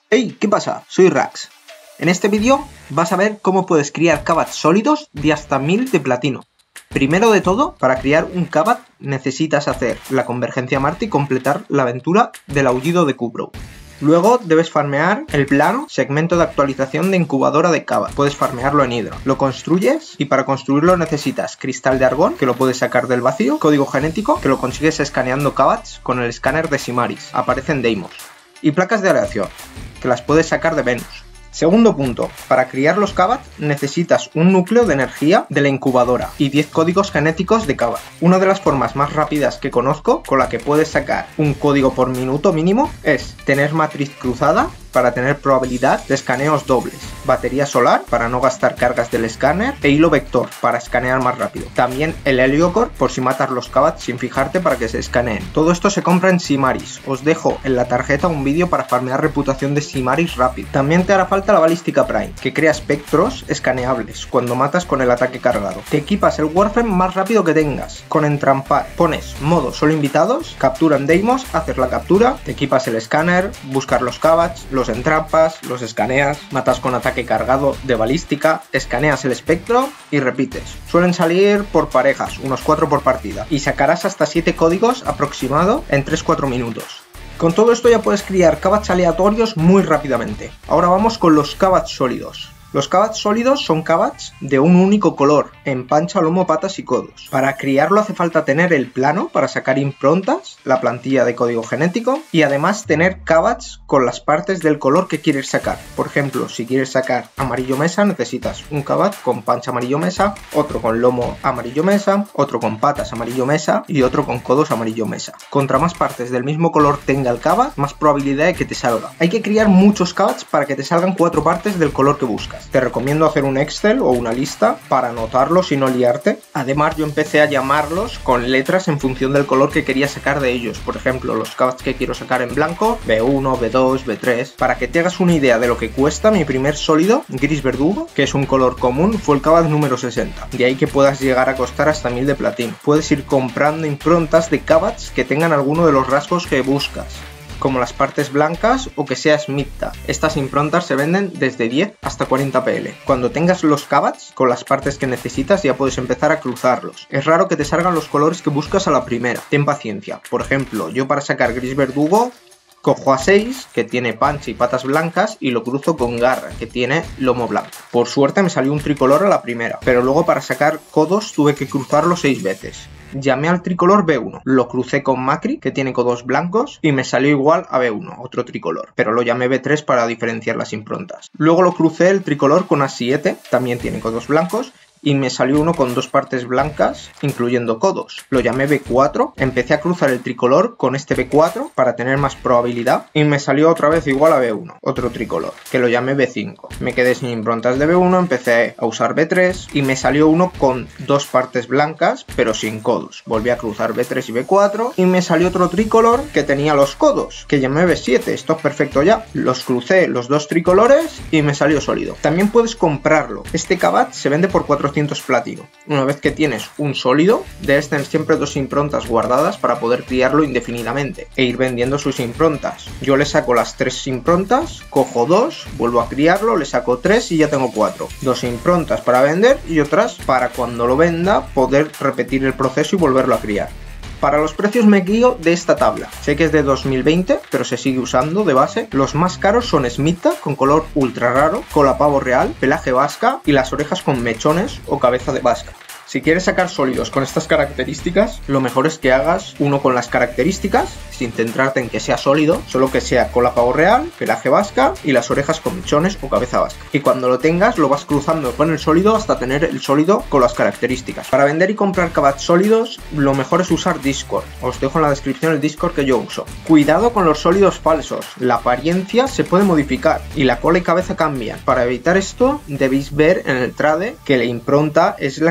Hey, ¿qué pasa? Soy Rax. En este vídeo vas a ver cómo puedes criar cabats sólidos de hasta 1000 de platino. Primero de todo, para criar un cabat necesitas hacer la convergencia Marte y completar la aventura del aullido de Kubrow. Luego debes farmear el plano segmento de actualización de incubadora de cabat. Puedes farmearlo en hidro. Lo construyes y para construirlo necesitas cristal de argón, que lo puedes sacar del vacío, código genético, que lo consigues escaneando cabats con el escáner de Simaris. Aparecen Deimos. Y placas de aleación, que las puedes sacar de Venus. Segundo punto, para criar los cabats necesitas un núcleo de energía de la incubadora y 10 códigos genéticos de cabat. Una de las formas más rápidas que conozco con la que puedes sacar un código por minuto mínimo es tener matriz cruzada para tener probabilidad de escaneos dobles, batería solar para no gastar cargas del escáner e hilo vector para escanear más rápido. También el heliocore por si matas los cabats sin fijarte para que se escaneen. Todo esto se compra en Simaris. Os dejo en la tarjeta un vídeo para farmear reputación de Simaris rápido. También te hará falta la balística Prime, que crea espectros escaneables cuando matas con el ataque cargado. Te equipas el Warframe más rápido que tengas. Con entrampar pones modo solo invitados, captura en Deimos, haces la captura, te equipas el escáner, buscas los cabats, los entrampas, los escaneas, matas con ataque cargado de balística, escaneas el espectro y repites. Suelen salir por parejas, unos 4 por partida, y sacarás hasta 7 códigos aproximado en 3-4 minutos. Con todo esto ya puedes criar cabats aleatorios muy rápidamente. Ahora vamos con los cabats sólidos. Los cabats sólidos son cabats de un único color, en pancha, lomo, patas y codos. Para criarlo hace falta tener el plano para sacar improntas, la plantilla de código genético y además tener cabats con las partes del color que quieres sacar. Por ejemplo, si quieres sacar amarillo mesa necesitas un cabat con pancha amarillo mesa, otro con lomo amarillo mesa, otro con patas amarillo mesa y otro con codos amarillo mesa. Contra más partes del mismo color tenga el cabat, más probabilidad de que te salga. Hay que criar muchos cabats para que te salgan 4 partes del color que buscas. Te recomiendo hacer un Excel o una lista para anotarlos y no liarte. Además yo empecé a llamarlos con letras en función del color que quería sacar de ellos. Por ejemplo, los cabats que quiero sacar en blanco, B1, B2, B3. Para que te hagas una idea de lo que cuesta, mi primer sólido, gris verdugo, que es un color común, fue el cabat número 60. De ahí que puedas llegar a costar hasta 1000 de platino. Puedes ir comprando improntas de cabats que tengan alguno de los rasgos que buscas, como las partes blancas o que sea Smithta. Estas improntas se venden desde 10 hasta 40 PL. Cuando tengas los cabats con las partes que necesitas ya puedes empezar a cruzarlos. Es raro que te salgan los colores que buscas a la primera. Ten paciencia. Por ejemplo, yo para sacar gris verdugo cojo a 6, que tiene pancha y patas blancas, y lo cruzo con garra, que tiene lomo blanco. Por suerte me salió un tricolor a la primera, pero luego para sacar codos tuve que cruzarlo 6 veces. Llamé al tricolor B1, lo crucé con Macri, que tiene codos blancos, y me salió igual a B1, otro tricolor, pero lo llamé B3 para diferenciar las improntas. Luego lo crucé el tricolor con A7, también tiene codos blancos, y me salió uno con 2 partes blancas, incluyendo codos. Lo llamé B4, empecé a cruzar el tricolor con este B4 para tener más probabilidad, y me salió otra vez igual a B1, otro tricolor, que lo llamé B5. Me quedé sin improntas de B1, empecé a usar B3, y me salió uno con 2 partes blancas, pero sin codos. Volví a cruzar B3 y B4, y me salió otro tricolor que tenía los codos, que llamé B7, esto es perfecto ya. Los crucé los 2 tricolores, y me salió sólido. También puedes comprarlo. Este cabat se vende por 400 platino. Una vez que tienes un sólido, debes tener siempre 2 improntas guardadas para poder criarlo indefinidamente e ir vendiendo sus improntas. Yo le saco las 3 improntas, cojo 2, vuelvo a criarlo, le saco 3 y ya tengo 4. 2 improntas para vender y otras para cuando lo venda poder repetir el proceso y volverlo a criar. Para los precios me guío de esta tabla. Sé que es de 2020, pero se sigue usando de base. Los más caros son Smithta, con color ultra raro, cola pavo real, pelaje vasca y las orejas con mechones o cabeza de vasca. Si quieres sacar sólidos con estas características, lo mejor es que hagas uno con las características, sin centrarte en que sea sólido, solo que sea cola pavo real, pelaje vasca y las orejas con mechones o cabeza vasca. Y cuando lo tengas, lo vas cruzando con el sólido hasta tener el sólido con las características. Para vender y comprar cabats sólidos, lo mejor es usar Discord. Os dejo en la descripción el Discord que yo uso. Cuidado con los sólidos falsos. La apariencia se puede modificar y la cola y cabeza cambian. Para evitar esto, debéis ver en el trade que la impronta es la que vosotros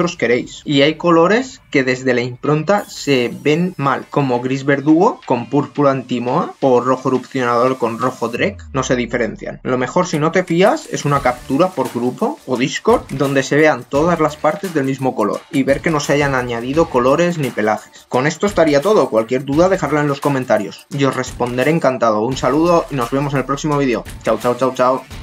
vosotros queréis. Y hay colores que desde la impronta se ven mal, como gris verdugo con púrpura antimoa o rojo erupcionador con rojo Drek, no se diferencian. Lo mejor, si no te fías, es una captura por grupo o Discord donde se vean todas las partes del mismo color y ver que no se hayan añadido colores ni pelajes. Con esto estaría todo. Cualquier duda dejadla en los comentarios. Yo os responderé encantado. Un saludo y nos vemos en el próximo vídeo. Chao, chao, chao, chao.